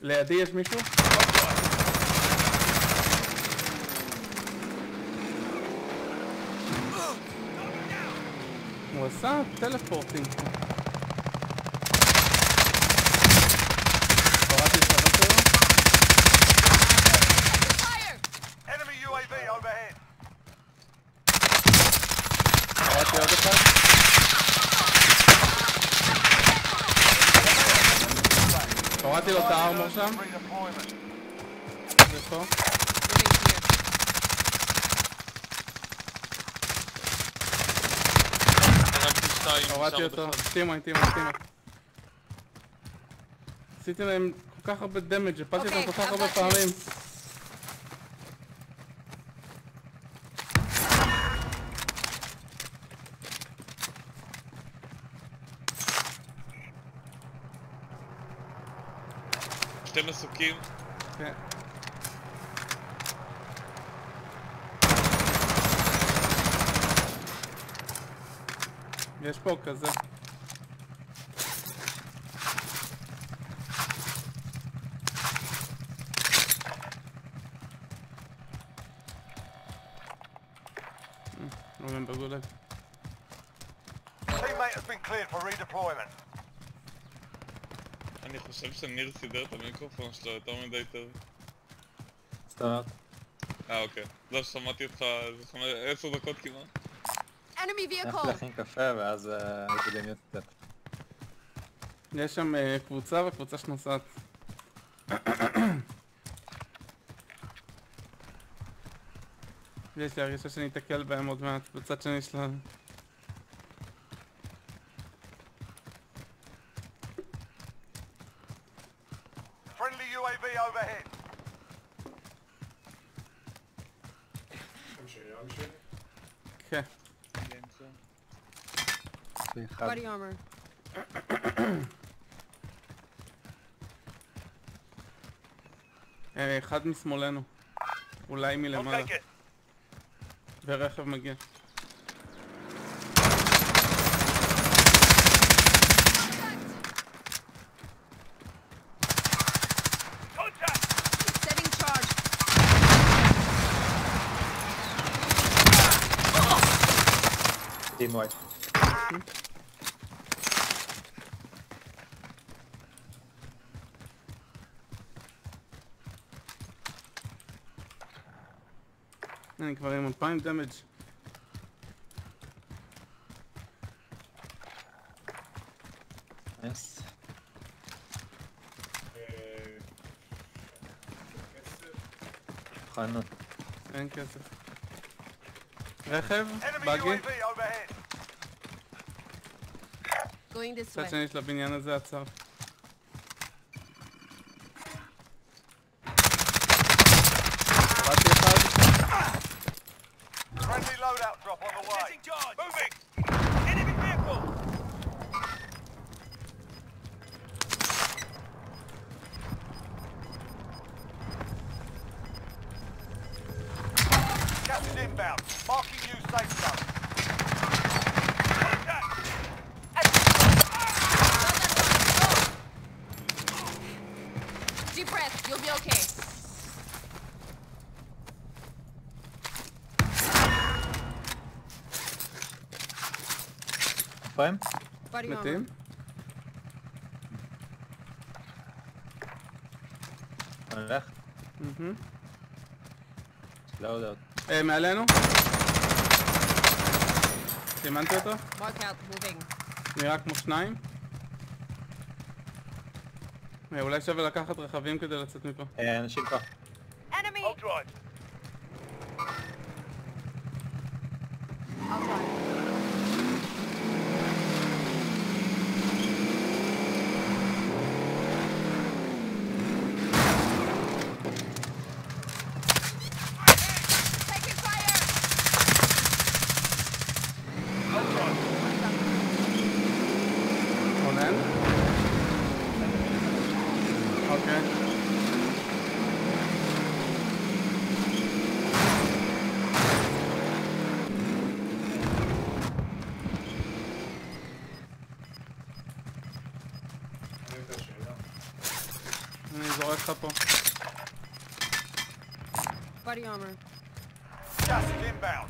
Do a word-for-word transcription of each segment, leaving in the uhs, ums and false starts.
לידי יש מישהו? הוא עשה טלפורטינג. קראתי את הבא שלו. קראתי עוד אחד. קראתי לו את הארמור שם. זה פה. קראתי אותו. טימוי, טימוי, טימוי. עשיתי להם כל כך הרבה דמג', הפלתי אותם כל כך הרבה פעמים. שתי מסוקים. כן. יש פה כזה. Remember, good luck. Teammate has been cleared for redeployment. אני חושב שניר סידר את המיקרופון שלו יותר מדי טוב. סטארט. אה אוקיי. לא, שמעתי אותך עשר דקות כמעט. הלכתי להכין קפה ואז הייתי במיוט קצת. יש שם קבוצה וקבוצה שנוסעת. יש לי הרגשה שאני אתקל בהם עוד מעט בצד שני שלנו. Friendly U A V overhead. כן. Body armor. אחד משמאלנו. אולי מלמעלה. ורכב מגיע. Team white. אני כבר עם אלפיים דמג'. נייס. חנות. אין כסף. רכב, בגי. צד שני של הבניין הזה עצר. ראיתי אחד. Friendly loadout drop on the way. Moving. Enemy vehicle. Gas is inbound. Marking you safe zone. Deep breath, you'll be okay. פיים? מתים? אני הולך? אהמם. לא יודע עוד. אה, מעלינו? סימנתי אותו? Mark out, moving. נראה כמו שניים. אה, אולי שווה לקחת רכבים כדי לצאת מפה. אה, אנשים פה. Enemy! I'll drive. I'll drive. Taking fire! I'll drive. עונן? אוקיי. אני זורק לך פה. Body armor. Gas is inbound.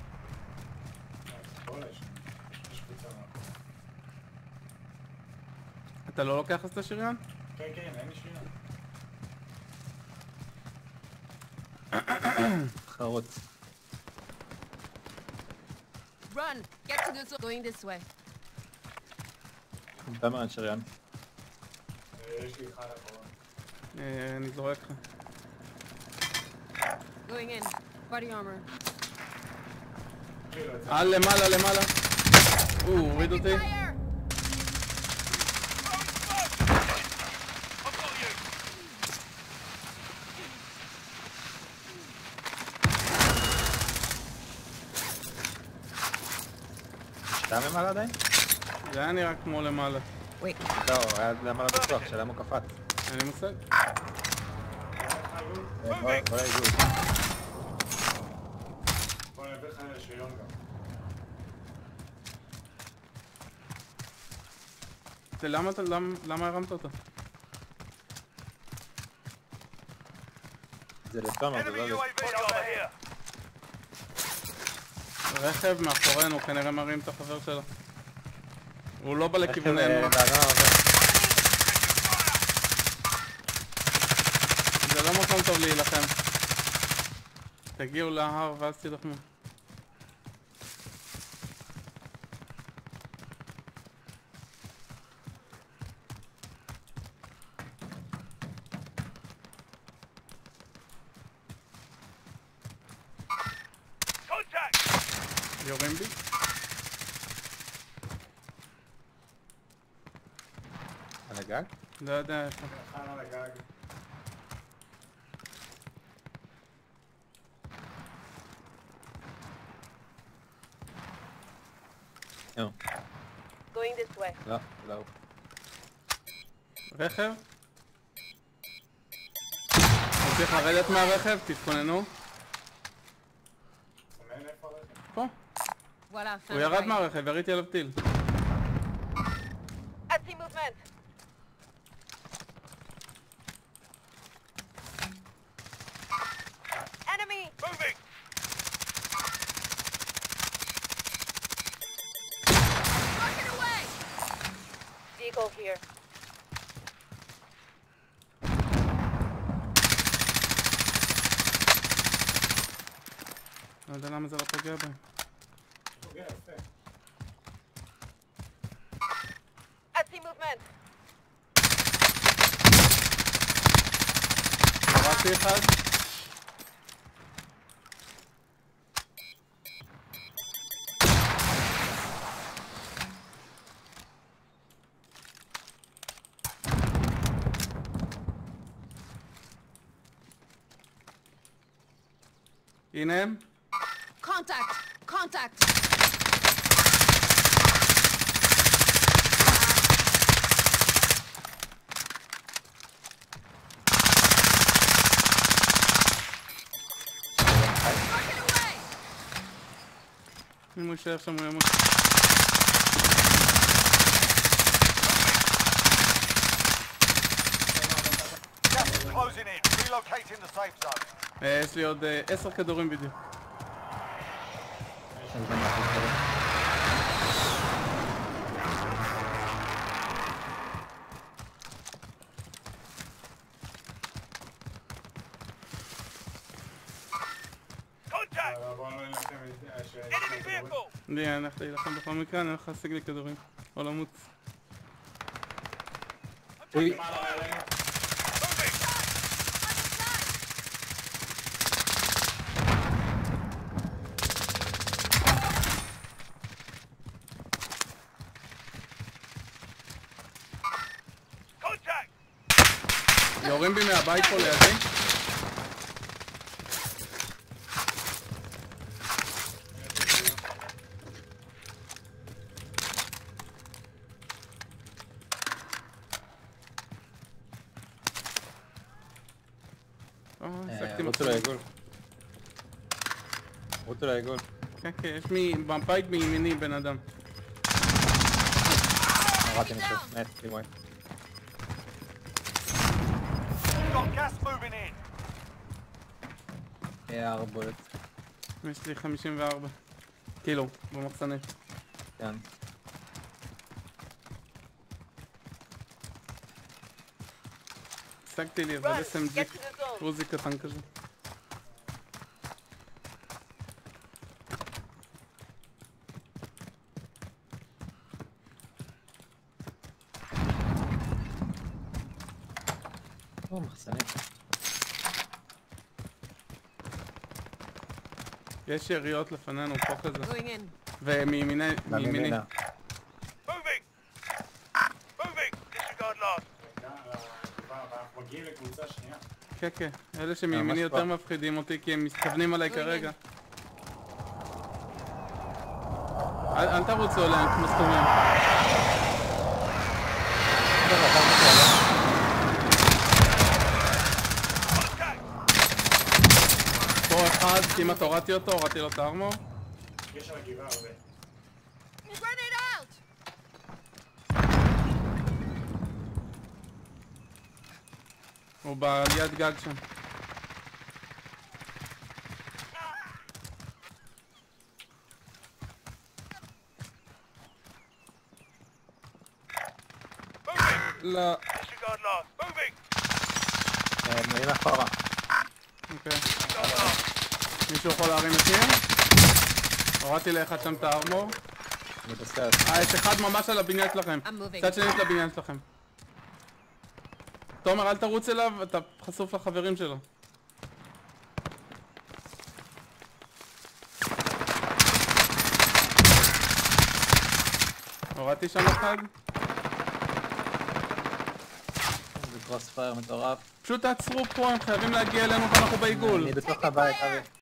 אתה לא לוקח אז את השריון? כן, כן, אין לי שריון. חרוץ. Run! Get to this. Going this way. כמה אין שריון? יש לי אחד אחרון. אה, אני זורק לך. Going in. Body armor. אה, למעלה, למעלה. הוא הוריד אותי. Fire! I've got you. אתה ממעלה עדיין? זה היה נראה כמו למעלה. Wait. לא, הוא היה למעלה בטוח, שאלה הוא קפץ. אין לי מושג. בוא יגעו. בוא נביא לך לשריון גם. זה למה אתה, למה- למה הרמת אותו? זה לתומר, זה Enemy לא לי. U A V over here. רכב מאחורינו, כנראה מרים את החבר שלו. הוא לא בא רכב, לכיווננו. אה, באדמה עובר. זה לא מקום טוב להילחם. תגיעו להר ואז תילחמו. Contact. יורים בי? על הגג? לא יודע איפה. אחד על הגג. נו. Going this way. לא, לא. רכב? הוא צריך לרדת מהרכב, תתכוננו. סמן איפה הרכב? פה. Voilà. found הוא ירד right. מהרכב, יריתי עליו טיל. I see movement. Enemy! Moving. Rocket away! Vehicle here. לא יודע למה זה לא פוגע בהם. פוגע, יפה. I see movement. הרגתי אחד. הנה הם. Contact! Contact! Rocket away! אם הוא יישאר שם הוא ימות. Gas is closing in. Relocating the safe zone. אה, יש לי עוד אה, עשר כדורים בדיוק. אין זה משהו כזה. Contact. אבל בואו לא נלחם את זה. Enemy vehicle. לי אני הולך להילחם בכל מקרה, אני הולך להשיג לי כדורים. או למוץ. אוי, Moving. Contact. יורים בי מהבית פה לידי. אה, השגתי רוצו מצלמה. לעיגול. רוצו לעיגול. כן, כן, יש מי... בבית מימיני בן אדם. הראתי נשב, מת, תראו. Got gas moving in. יהיה ארבולט. יש לי חמישים וארבע. כאילו, במחסנים. כן. השגתי לי אבל Run. אס אם ג'י Get to the zone. קרוזי קטן כזה. או, מחסנים. יש יריות לפנינו פה כזה. Going in. ומימיני, מימיני. למימינה. Moving. Moving. Disregard last. רגע, כבר, אנחנו מגיעים לקבוצה שנייה. כן, כן. אלה שמימיני ממש יותר כבר. מפחידים אותי כי הם מתכוונים עליי כרגע. אל אל תרוצו אליהם כמו סתומים. פה אחד, כמעט הורדתי אותו, הורדתי לו את הארמור. יש שם גבעה הרבה. Grenade out. הוא ביד גג שם. Moving. לא. Disregard last. Moving. נראים אחורה. אוקיי. Disregard last. מישהו יכול להרים את מי? הורדתי לאחד שם את הארמור. אני בסרט. אה, יש אחד ממש על הבניין שלכם. I'm moving. צד שני של הבניין שלכם. תומר, אל תרוץ אליו, אתה חשוף לחברים שלו. הורדתי שם אחד. זה קרוס פייר מטורף. פשוט תעצרו פה, הם חייבים להגיע אלינו ואנחנו בעיגול. אני בתוך הבית, אבי.